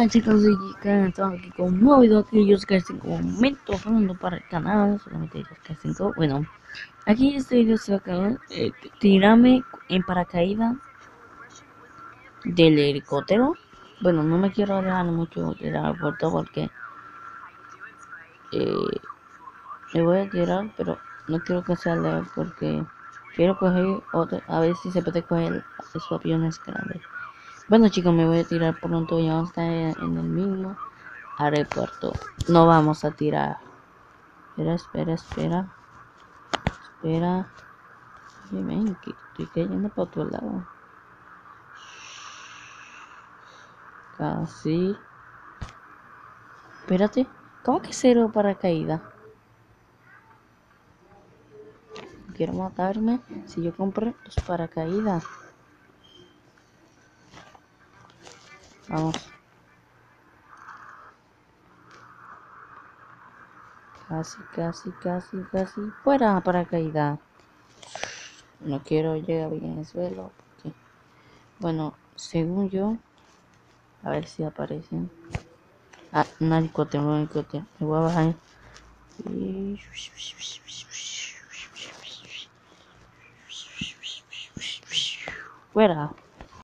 chicos y chicas, estamos aquí con un nuevo video aquí, yo soy K5 momento hablando para el canal, solamente yo soy K5. Bueno, aquí este video se va a acabar, tirarme en paracaídas del helicóptero. Bueno, no me quiero alejar mucho del aeropuerto porque me voy a tirar, pero no quiero que sea lejos porque quiero coger otro, a ver si se puede coger esos aviones grandes. Bueno chicos, me voy a tirar pronto, ya vamos a estar en el mismo aeropuerto. No vamos a tirar. Espera. Oye, ven, que estoy cayendo para otro lado. Casi. Espérate. ¿Cómo que cero paracaídas? Quiero matarme si yo compré los paracaídas. Vamos. Casi. Fuera paracaídas. No quiero llegar bien en el suelo. Porque... Bueno, según yo, a ver si aparecen. Ah, un helicóptero. Me voy a bajar. Fuera.